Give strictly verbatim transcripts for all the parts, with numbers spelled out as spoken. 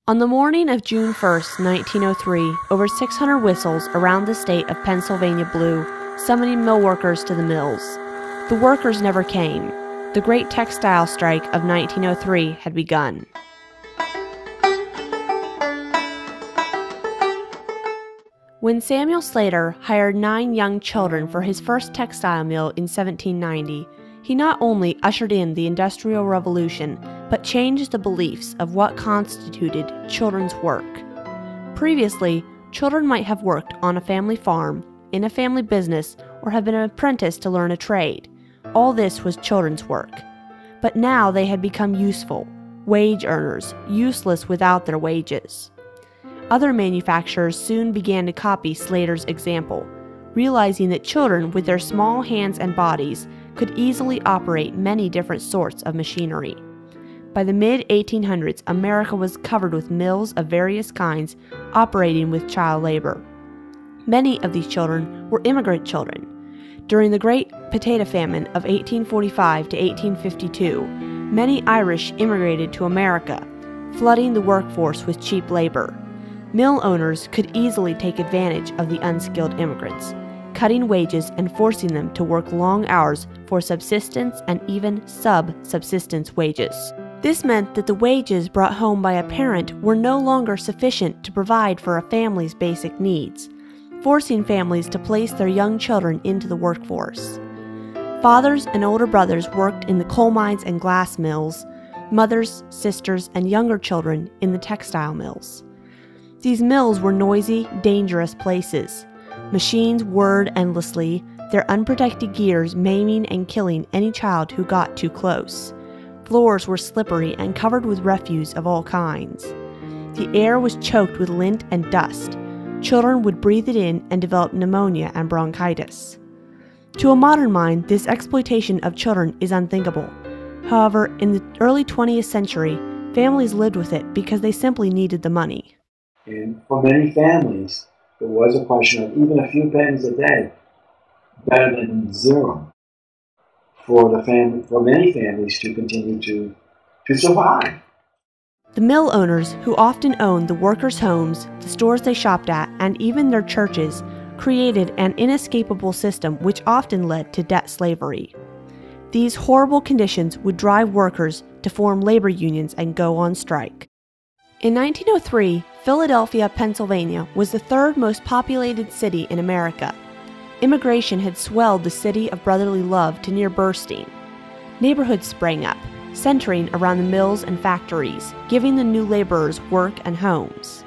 On the morning of June first, nineteen oh three, over six hundred whistles around the state of Pennsylvania blew, summoning mill workers to the mills. The workers never came. The great textile strike of nineteen oh three had begun. When Samuel Slater hired nine young children for his first textile mill in seventeen ninety, he not only ushered in the Industrial Revolution, but changed the beliefs of what constituted children's work. Previously, children might have worked on a family farm, in a family business, or have been an apprentice to learn a trade. All this was children's work. But now they had become useful, wage earners, useless without their wages. Other manufacturers soon began to copy Slater's example, realizing that children with their small hands and bodies could easily operate many different sorts of machinery. By the mid eighteen hundreds, America was covered with mills of various kinds operating with child labor. Many of these children were immigrant children. During the Great Potato Famine of eighteen forty-five to eighteen fifty-two, many Irish immigrated to America, flooding the workforce with cheap labor. Mill owners could easily take advantage of the unskilled immigrants, cutting wages and forcing them to work long hours for subsistence and even sub-subsistence wages. This meant that the wages brought home by a parent were no longer sufficient to provide for a family's basic needs, forcing families to place their young children into the workforce. Fathers and older brothers worked in the coal mines and glass mills, mothers, sisters, and younger children in the textile mills. These mills were noisy, dangerous places. Machines whirred endlessly, their unprotected gears maiming and killing any child who got too close. Floors were slippery and covered with refuse of all kinds. The air was choked with lint and dust. Children would breathe it in and develop pneumonia and bronchitis. To a modern mind, this exploitation of children is unthinkable. However, in the early twentieth century, families lived with it because they simply needed the money. And for many families, it was a question of even a few pennies a day, better than zero, for the family, for many families to continue to, to survive. The mill owners, who often owned the workers' homes, the stores they shopped at, and even their churches, created an inescapable system which often led to debt slavery. These horrible conditions would drive workers to form labor unions and go on strike. In nineteen oh three, Philadelphia, Pennsylvania was the third most populated city in America. Immigration had swelled the city of brotherly love to near bursting. Neighborhoods sprang up, centering around the mills and factories, giving the new laborers work and homes.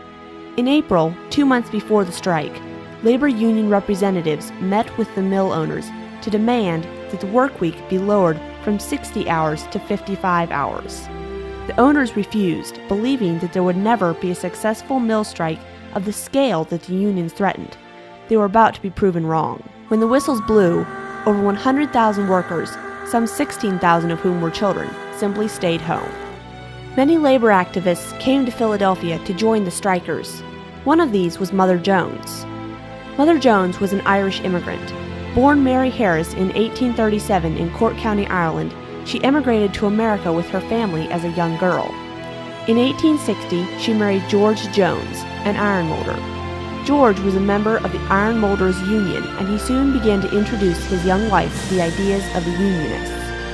In April, two months before the strike, labor union representatives met with the mill owners to demand that the work week be lowered from sixty hours to fifty-five hours. The owners refused, believing that there would never be a successful mill strike of the scale that the unions threatened. They were about to be proven wrong. When the whistles blew, over one hundred thousand workers, some sixteen thousand of whom were children, simply stayed home. Many labor activists came to Philadelphia to join the strikers. One of these was Mother Jones. Mother Jones was an Irish immigrant. Born Mary Harris in eighteen thirty-seven in Cork County, Ireland, she emigrated to America with her family as a young girl. In eighteen sixty, she married George Jones, an iron molder. George was a member of the Iron Molders Union, and he soon began to introduce his young wife to the ideas of the Unionists.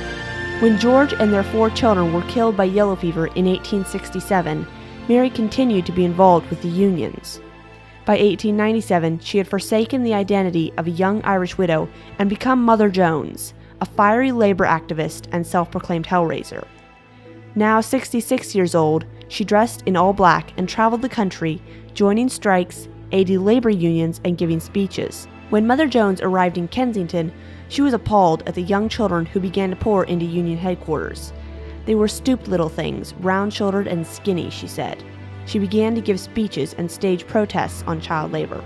When George and their four children were killed by yellow fever in eighteen sixty-seven, Mary continued to be involved with the unions. By eighteen ninety-seven, she had forsaken the identity of a young Irish widow and become Mother Jones, a fiery labor activist and self-proclaimed hellraiser. Now sixty-six years old, she dressed in all black and traveled the country, joining strikes, aiding labor unions, and giving speeches. When Mother Jones arrived in Kensington, she was appalled at the young children who began to pour into Union headquarters. They were stooped little things, round-shouldered and skinny, she said. She began to give speeches and stage protests on child labor.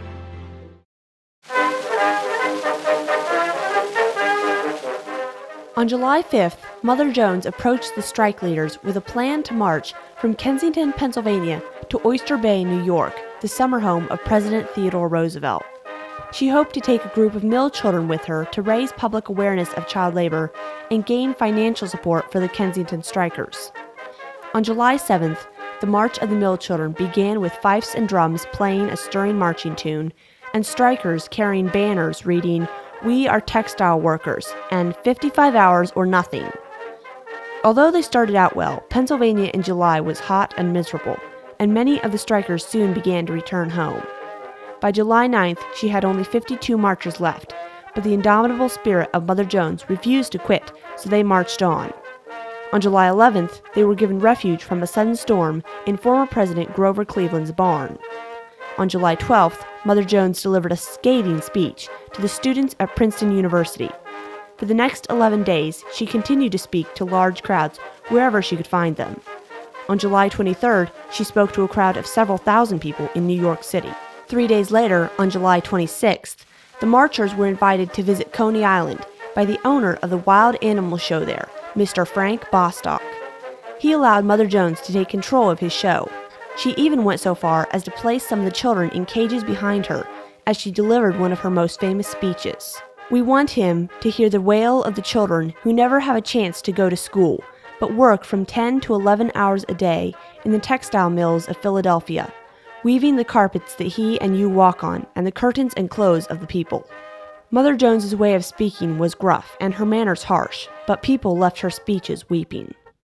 On July fifth, Mother Jones approached the strike leaders with a plan to march from Kensington, Pennsylvania to Oyster Bay, New York, the summer home of President Theodore Roosevelt. She hoped to take a group of mill children with her to raise public awareness of child labor and gain financial support for the Kensington strikers. On July seventh, the March of the Mill Children began with fifes and drums playing a stirring marching tune, and strikers carrying banners reading, "We are textile workers," and fifty-five hours or nothing. Although they started out well, Pennsylvania in July was hot and miserable, and many of the strikers soon began to return home. By July ninth, she had only fifty-two marchers left, but the indomitable spirit of Mother Jones refused to quit, so they marched on. On July eleventh, they were given refuge from a sudden storm in former President Grover Cleveland's barn. On July twelfth, Mother Jones delivered a scathing speech to the students at Princeton University. For the next eleven days, she continued to speak to large crowds wherever she could find them. On July twenty-third, she spoke to a crowd of several thousand people in New York City. Three days later, on July twenty-sixth, the marchers were invited to visit Coney Island by the owner of the wild animal show there, Mister Frank Bostock. He allowed Mother Jones to take control of his show. She even went so far as to place some of the children in cages behind her as she delivered one of her most famous speeches. We want him to hear the wail of the children who never have a chance to go to school, but work from ten to eleven hours a day in the textile mills of Philadelphia, weaving the carpets that he and you walk on and the curtains and clothes of the people. Mother Jones's way of speaking was gruff and her manners harsh, but people left her speeches weeping.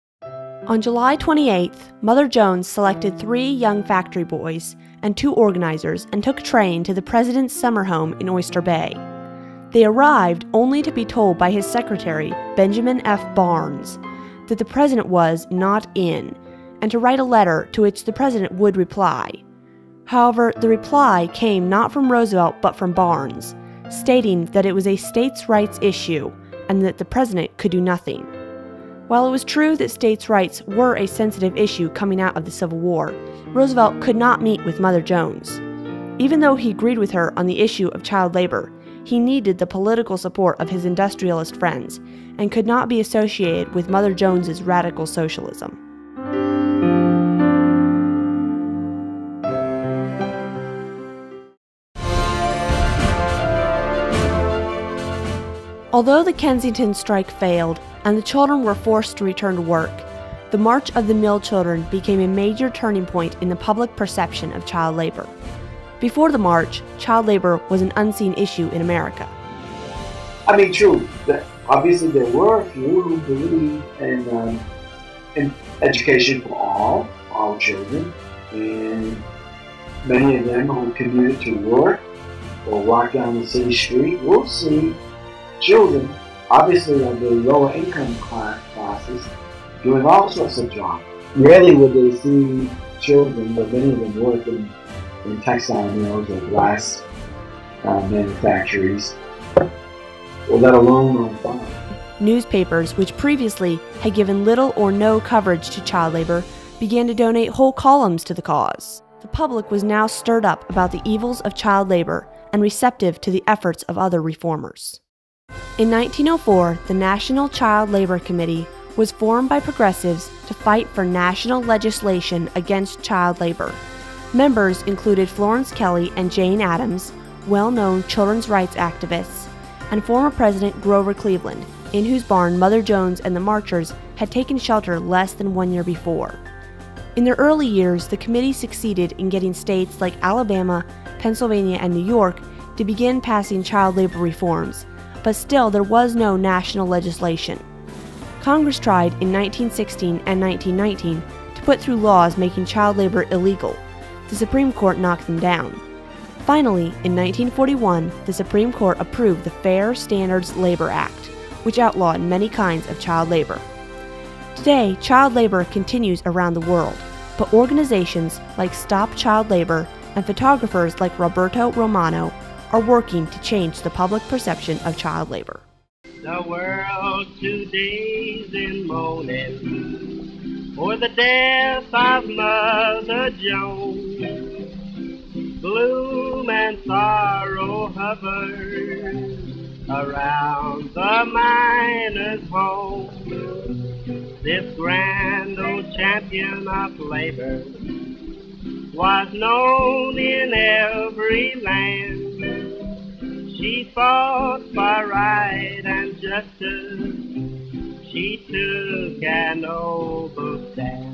On July twenty-eighth, Mother Jones selected three young factory boys and two organizers and took a train to the president's summer home in Oyster Bay. They arrived only to be told by his secretary, Benjamin F. Barnes, that the president was not in, and to write a letter to which the president would reply. However, the reply came not from Roosevelt but from Barnes, stating that it was a states' rights issue and that the president could do nothing. While it was true that states' rights were a sensitive issue coming out of the Civil War, Roosevelt could not meet with Mother Jones. Even though he agreed with her on the issue of child labor, he needed the political support of his industrialist friends and could not be associated with Mother Jones's radical socialism. Although the Kensington strike failed and the children were forced to return to work, the March of the Mill Children became a major turning point in the public perception of child labor. Before the march, child labor was an unseen issue in America. I mean, true, that obviously there were a few who believed in, um, in education for all, all children, and many of them who commuted to work or walked down the city street will see children, obviously of the lower income class, classes, doing all sorts of jobs. Rarely would they see children, but many of them work in, in textile mills or glass uh, manufactories, or let alone on farms. Newspapers, which previously had given little or no coverage to child labor, began to donate whole columns to the cause. The public was now stirred up about the evils of child labor and receptive to the efforts of other reformers. In nineteen oh four, the National Child Labor Committee was formed by progressives to fight for national legislation against child labor. Members included Florence Kelley and Jane Addams, well-known children's rights activists, and former President Grover Cleveland, in whose barn Mother Jones and the marchers had taken shelter less than one year before. In their early years, the committee succeeded in getting states like Alabama, Pennsylvania, and New York to begin passing child labor reforms, but still there was no national legislation. Congress tried in nineteen sixteen and nineteen nineteen to put through laws making child labor illegal. The Supreme Court knocked them down. Finally, in nineteen forty-one, the Supreme Court approved the Fair Standards Labor Act, which outlawed many kinds of child labor. Today, child labor continues around the world, but organizations like Stop Child Labor and photographers like Roberto Romano are working to change the public perception of child labor. The world today's in mourning for the death of Mother Jones. Gloom and sorrow hover around the miner's home. This grand old champion of labor was known in every land. She fought for right and justice. She took an noble stand.